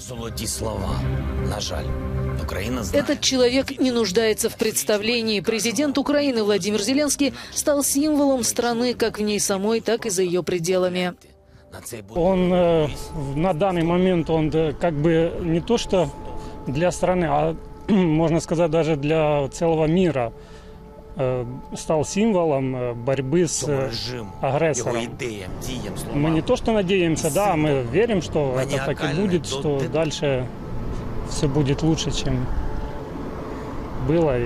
Золоті слова. На жаль. Этот человек не нуждается в представлении. Президент Украины Владимир Зеленский стал символом страны как в ней самой, так и за ее пределами. Он на данный момент, он как бы не то что для страны, а можно сказать даже для целого мира стал символом борьбы с агрессором. Мы не то что надеемся, да, мы верим, что это так и будет, что дальше все будет лучше, чем было.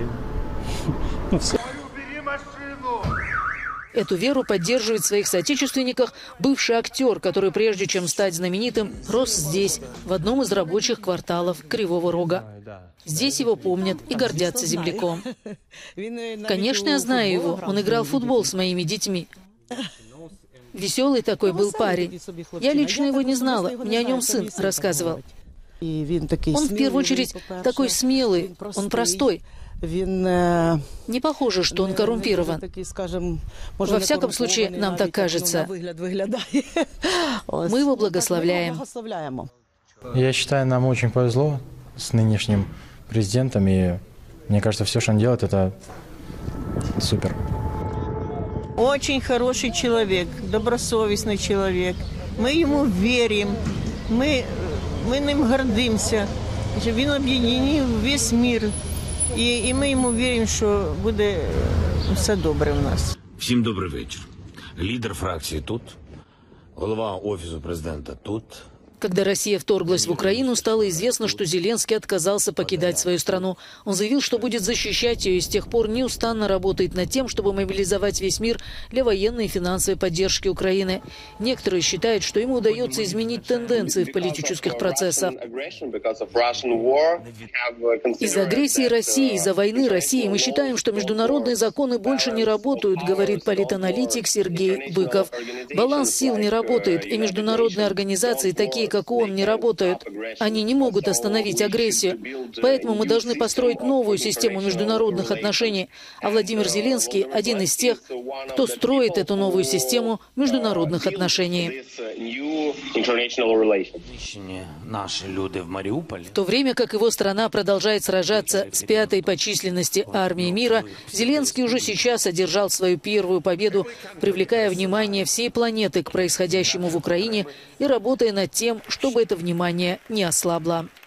Эту веру поддерживает в своих соотечественниках бывший актер, который прежде чем стать знаменитым, рос здесь, в одном из рабочих кварталов Кривого Рога. Здесь его помнят и гордятся земляком. Конечно, я знаю его. Он играл в футбол с моими детьми. Веселый такой был парень. Я лично его не знала, мне о нем сын рассказывал. Он в первую очередь такой смелый, он простой. Не похоже, что он коррумпирован. Во всяком случае, нам так кажется. Мы его благословляем. Я считаю, нам очень повезло с нынешним президентом. И мне кажется, все, что он делает, это супер. Очень хороший человек, добросовестный человек. Мы ему верим, мы ним гордимся. Він об'єднав весь мир. І ми йому віримо, що буде все добре в нас. Всім добрий вечір. Лідер фракції тут, голова Офісу президента тут. Когда Россия вторглась в Украину, стало известно, что Зеленский отказался покидать свою страну. Он заявил, что будет защищать ее и с тех пор неустанно работает над тем, чтобы мобилизовать весь мир для военной и финансовой поддержки Украины. Некоторые считают, что ему удается изменить тенденции в политических процессах. Из-за агрессии России, из-за войны России мы считаем, что международные законы больше не работают, говорит политаналитик Сергей Быков. Баланс сил не работает, и международные организации, такие как ООН, не работают. Они не могут остановить агрессию. Поэтому мы должны построить новую систему международных отношений. А Владимир Зеленский – один из тех, кто строит эту новую систему международных отношений. В то время как его страна продолжает сражаться с пятой по численности армией мира, Зеленский уже сейчас одержал свою первую победу, привлекая внимание всей планеты к происходящему в Украине и работая над тем, чтобы это внимание не ослабло.